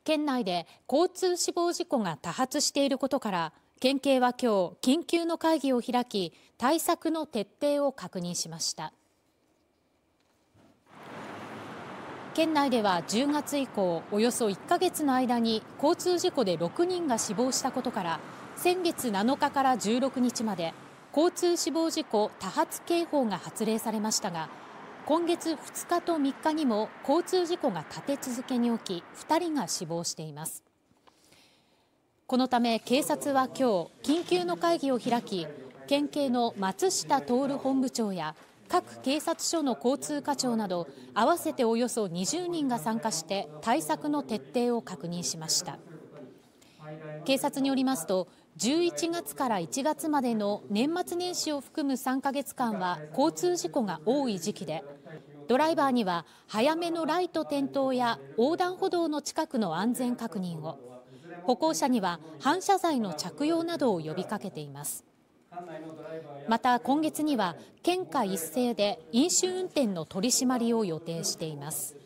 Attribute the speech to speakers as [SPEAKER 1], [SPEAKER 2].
[SPEAKER 1] 県内で交通死亡事故が多発していることから、県警は今日緊急の会議を開き、対策の徹底を確認しました。県内では10月以降、およそ1ヶ月の間に交通事故で6人が死亡したことから、先月7日から16日まで交通死亡事故多発警報が発令されましたが、今月2日と3日にも交通事故が立て続けに起き、2人が死亡しています。このため警察は今日緊急の会議を開き、県警の松下徹本部長や各警察署の交通課長など合わせておよそ20人が参加して対策の徹底を確認しました。警察によりますと、11月から1月までの年末年始を含む3ヶ月間は交通事故が多い時期で、ドライバーには早めのライト点灯や横断歩道の近くの安全確認を、歩行者には反射材の着用などを呼びかけています。また今月には県下一斉で飲酒運転の取り締まりを予定しています。